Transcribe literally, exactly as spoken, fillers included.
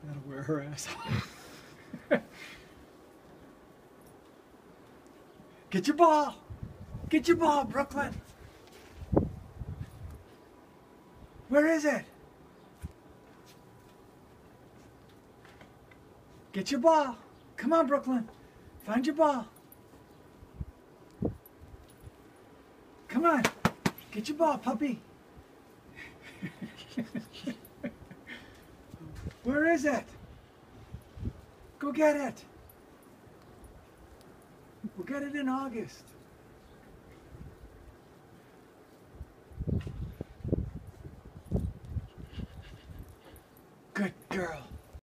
That'll wear her ass out. Get your ball. Get your ball, Brooklyn. Where is it? Get your ball. Come on, Brooklyn. Find your ball. Come on. Get your ball, puppy. Where is it? Go get it. We'll get it in August.